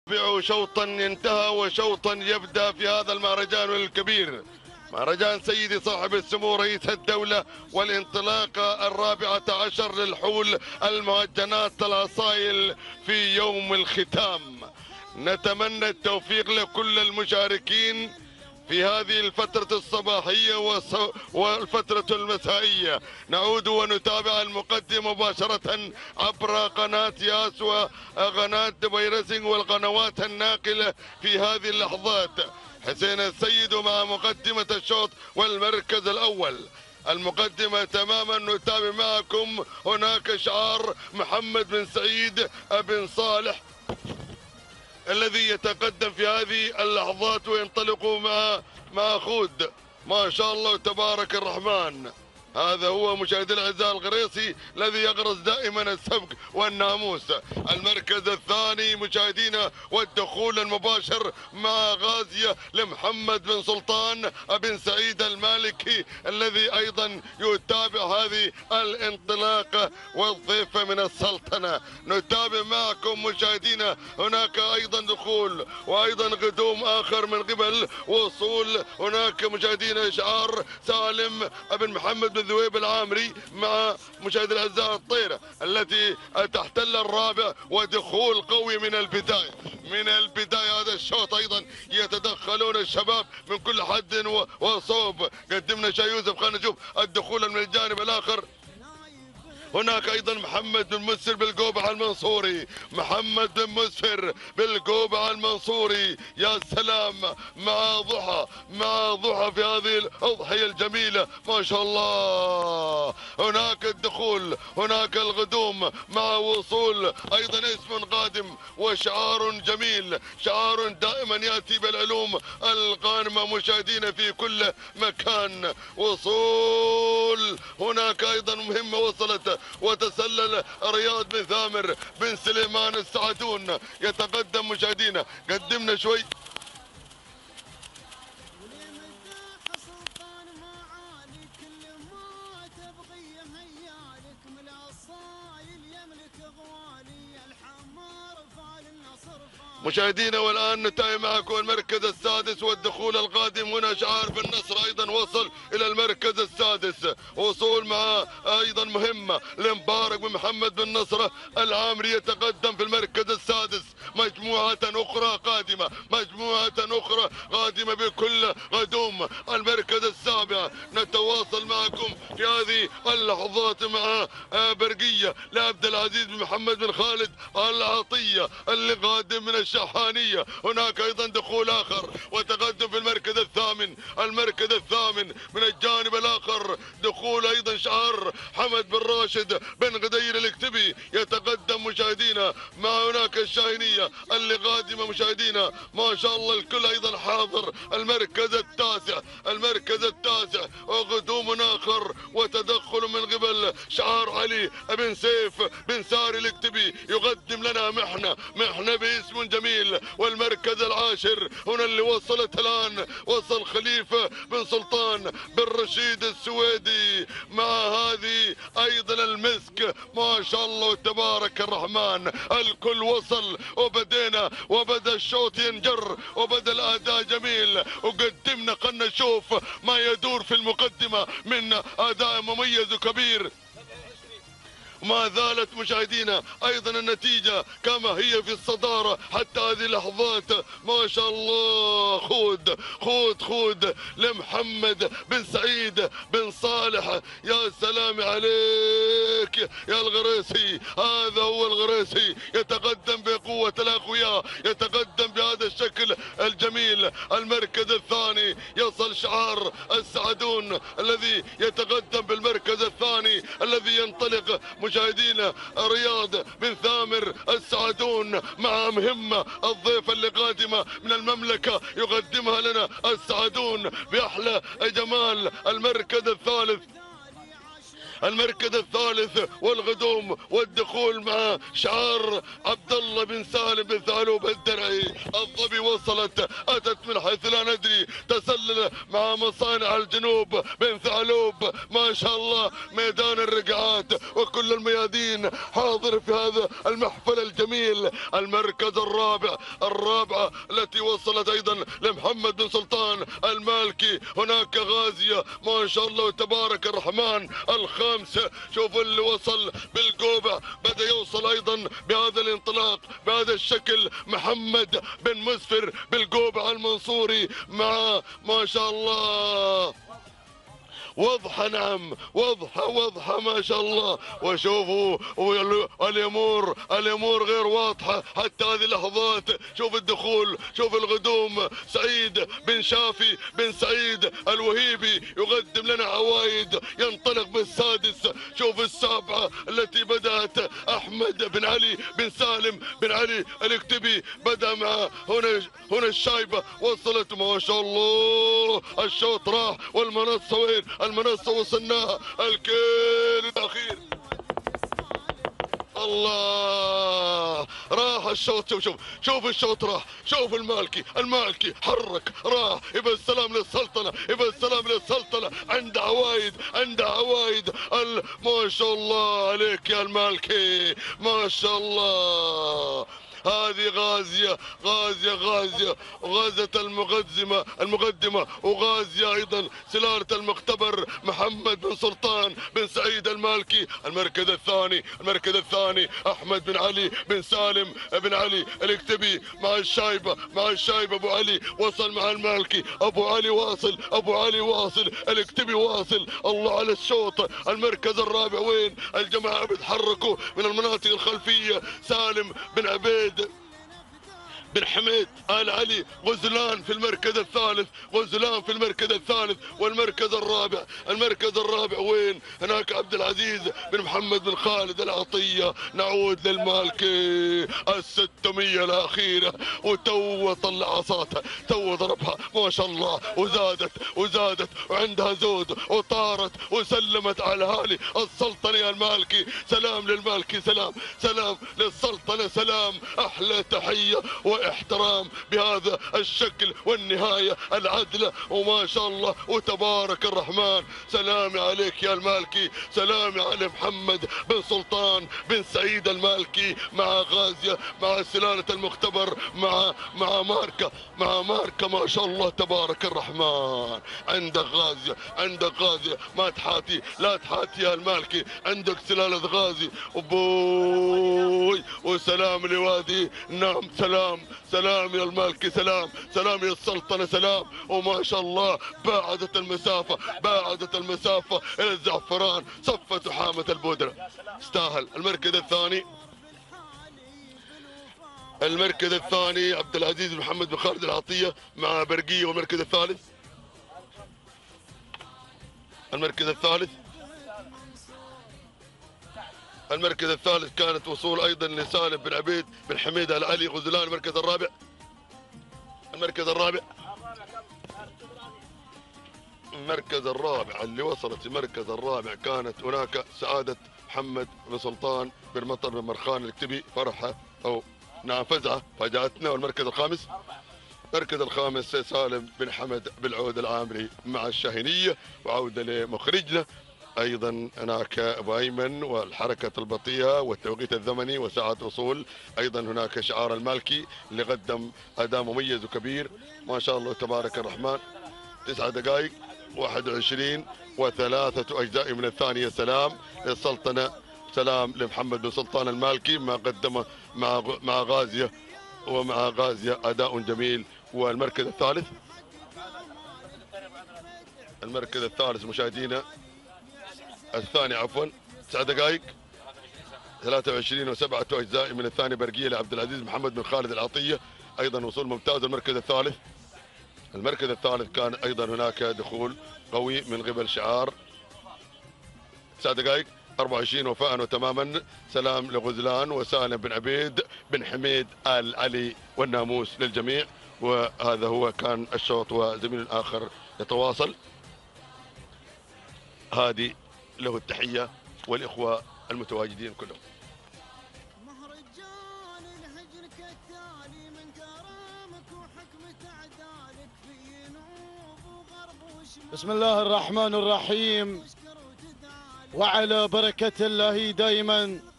نتابع شوطا انتهى وشوطا يبدأ في هذا المهرجان الكبير، مهرجان سيدي صاحب السمو رئيس الدولة، والانطلاقة 14 للحول المهجنات الأصايل في يوم الختام. نتمنى التوفيق لكل المشاركين في هذه الفترة الصباحية والفترة المسائية. نعود ونتابع المقدم مباشرة عبر قناة ياس وقناة دبي ريسنج والقنوات الناقلة في هذه اللحظات. حسين السيد مع مقدمة الشوط والمركز الأول. المقدمة تماما نتابع معكم. هناك شعار محمد بن سعيد بن صالح الذي يتقدم في هذه اللحظات وينطلق مع خود. ما شاء الله تبارك الرحمن. هذا هو مشاهدي الاعزاء الغريصي الذي يغرس دائما السبق والناموس. المركز الثاني مشاهدينا والدخول المباشر مع غازية لمحمد بن سلطان بن سعيد المالكي الذي ايضا يتابع هذه الانطلاقة والضيفة من السلطنة. نتابع معكم مشاهدينا. هناك ايضا دخول وايضا قدوم اخر من قبل وصول. هناك مشاهدينا اشعار سالم بن محمد بن ذويب العامري مع مشاهدي الاعزاء الطيره التي تحتل الرابع، ودخول قوي من البدايه. من البدايه هذا الشوط ايضا يتدخلون الشباب من كل حد وصوب. قدمنا شاي يوسف. خلينا نشوف الدخول من الجانب الاخر. هناك ايضا محمد بن مسفر بالقوبعة المنصوري. محمد بن مسفر بالقوبعة المنصوري. يا سلام مع ضحى في هذه الاضحية الجميلة ما شاء الله. هناك الدخول، هناك الغدوم مع وصول ايضا اسم قادم وشعار جميل، شعار دائما ياتي بالعلوم القانمة مشاهدينا في كل مكان. وصول هناك ايضا مهمة وصلت وتسلل رياض بن ثامر بن سليمان السعدون يتقدم مشاهدينا. قدمنا شوي. مشاهدينا والان نتابع معكم المركز السادس والدخول القادم. هنا شعار بن نصر ايضا وصل الى المركز السادس. وصول مع ايضا مهمه لمبارك بن محمد بن نصر العامري يتقدم في المركز السادس. مجموعه اخرى قادمه، مجموعه اخرى قادمه بكل غدوم. المركز السابع نتواصل معكم في هذه اللحظات مع برقيه لعبد العزيز بن محمد بن خالد العطيه اللي قادم من الشحانية. هناك ايضا دخول اخر وتقدم في المركز الثامن. المركز الثامن من الجانب الاخر دخول ايضا شعار حمد بن راشد بن غدير الاكتبي يتقدم مشاهدينا مع هناك الشاهينية اللي قادمة مشاهدينا ما شاء الله الكل ايضا حاضر. المركز التاسع، المركز التاسع وقدوم اخر وتدخل من قبل شعار علي بن سيف بن ساري الاكتبي يقدم لنا محنة باسم جميل. والمركز العاشر هنا اللي وصلت الان وصل خليفة بن سلطان بن رشيد السويدي مع هذه ايضا المسك ما شاء الله تبارك الرحمن. الكل وصل وبدا الشوط ينجر وبدا الاداء جميل وقدمنا. خلنا نشوف ما يدور في المقدمة من اداء مميز وكبير. ما زالت مشاهدينا ايضا النتيجة كما هي في الصدارة حتى هذه اللحظات ما شاء الله. خود لمحمد بن سعيد بن صالح. يا سلام عليك يا الغريسي. هذا هو الغريسي يتقدم بقوة الاقوياء، يتقدم بهذا الشكل الجميل. المركز الثاني يصل شعار السعدون الذي يتقدم بالمركز الثاني الذي ينطلق مشاهدينا رياض بن ثامر السعدون مع مهمة الضيفة اللي قادمة من المملكة يقدمها لنا السعدون بأحلى جمال. المركز الثالث المركز الثالث والغدوم والدخول مع شعار عبد الله بن سالم بن ثعلوب الدرعي. الظبي وصلت، اتت من حيث لا ندري، تسلل مع مصانع الجنوب بن ثعلوب. ما شاء الله ميدان الرقعات وكل الميادين حاضر في هذا المحفل الجميل. المركز الرابعة التي وصلت ايضا لمحمد بن سلطان المالكي. هناك غازية ما شاء الله تبارك الرحمن الخامسة. شوفوا اللي وصل بالقوبع، بدأ يوصل ايضا بهذا الانطلاق بهذا الشكل محمد بن مسفر بالقوبع المنصوري مع ما شاء الله وضحى. نعم وضحى ما شاء الله. وشوفوا الامور غير واضحه حتى هذه اللحظات. شوف الدخول، شوف الغدوم. سعيد بن شافي بن سعيد الوهيبي يقدم لنا عوايد، ينطلق بالسادس. شوف السابعه التي بدات احمد بن علي بن سالم بن علي الاكتبي بدا مع هنا الشايبه وصلت ما شاء الله. الشوط راح والمنصه وين؟ المنصة وصلناها. الكيل الأخير الله راح الشوط. شوف الشوط راح. شوف المالكي حرك راح. يبقى السلام للسلطنة، يبقى السلام للسلطنة. عند عوايد ما شاء الله عليك يا المالكي ما شاء الله. هذه غازية المقدمة وغازية ايضا سلالة المختبر محمد بن سلطان بن سعيد المالكي. المركز الثاني احمد بن علي بن سالم بن علي الاكتبي مع الشايبة ابو علي وصل مع المالكي. ابو علي واصل الاكتبي واصل. الله على الشوط. المركز الرابع وين؟ الجماعة بيتحركوا من المناطق الخلفية. سالم بن عبيد بن حميد آل علي غزلان في المركز الثالث. والمركز الرابع وين؟ هناك عبد العزيز بن محمد بن خالد العطية. نعود للمالكي 600 الأخيرة وتو طلع عصاتها، تو ضربها ما شاء الله وزادت وعندها زود وطارت وسلمت على هالي السلطنة يا المالكي. سلام للمالكي، سلام للسلطنة، سلام. أحلى تحية واحترام بهذا الشكل والنهاية العدلة وما شاء الله وتبارك الرحمن. سلامي عليك يا المالكي، سلامي على محمد بن سلطان بن سعيد المالكي مع غازية مع سلالة المختبر مع ماركة ما شاء الله تبارك الرحمن. عندك غازية ما تحاتي، لا تحاتي يا المالكي. عندك سلالة غازي وبوي وسلام لوادي. نعم سلام يا المالكي، سلام يا السلطنة، سلام. وما شاء الله باعدت المسافة الى الزعفران. صفت وحامة البودرة استاهل. المركز الثاني عبد العزيز محمد بن خالد العطية مع برقية. والمركز الثالث كانت وصول ايضا لسالم بن عبيد بن حميد آل علي غزلان. المركز الرابع اللي وصلت المركز الرابع كانت هناك سعادة محمد بن سلطان بن مطر بن مرخان الاكتبي. فرحة او نعم فجعتنا. والمركز الخامس سالم بن حمد بالعود العامري مع الشاهينية. وعودة لمخرجنا ايضا هناك ابو ايمن والحركه البطيئه والتوقيت الزمني وساعه وصول. ايضا هناك شعار المالكي اللي قدم اداء مميز وكبير ما شاء الله تبارك الرحمن. 9 دقائق 21 وثلاثة اجزاء من الثانيه. سلام للسلطنه، سلام لمحمد بن سلطان المالكي ما قدمه مع غازيه اداء جميل. والمركز الثالث مشاهدينا الثاني 9 دقائق 23 و7 اجزاء من الثاني برقيه لعبد العزيز محمد بن خالد العطيه. ايضا وصول ممتاز. المركز الثالث كان ايضا هناك دخول قوي من قبل شعار. 9 دقائق 24 وفاء وتماما. سلام لغزلان وسالم بن عبيد بن حميد آل علي والناموس للجميع. وهذا هو كان الشوط وزميل اخر يتواصل. هذه له التحية والإخوة المتواجدين كلهم. بسم الله الرحمن الرحيم، وعلى بركة الله دائما